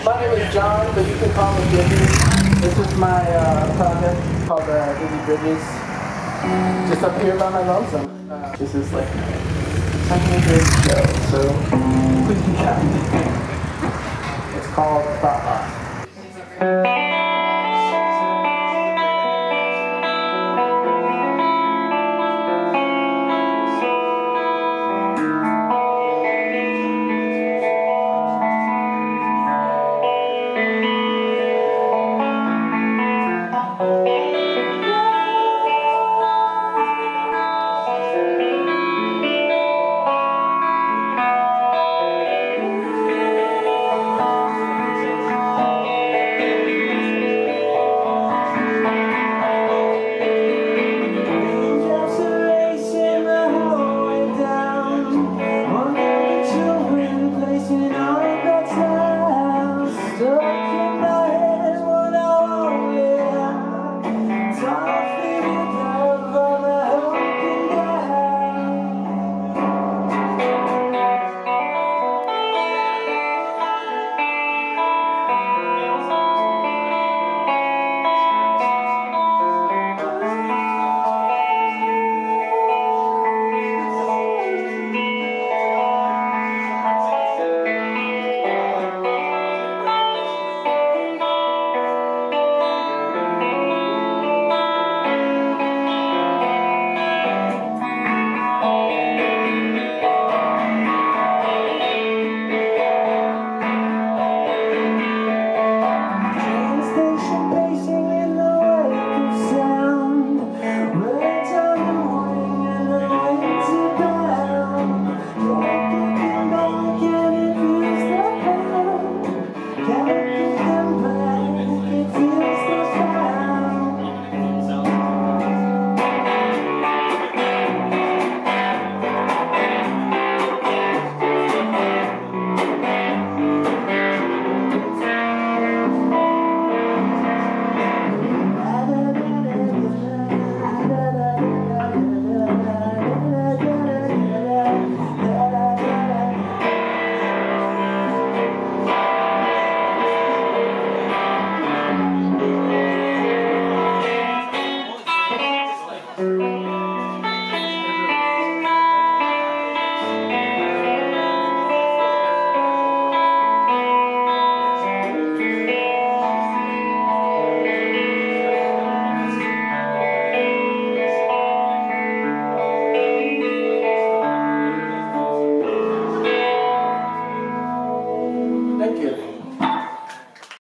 My name is John, but you can call me Dizzy. This is my project called Dizzy Bridges. Just up here by my lonesome. This is like second grade show, so please be kind. It's called Thought Lost.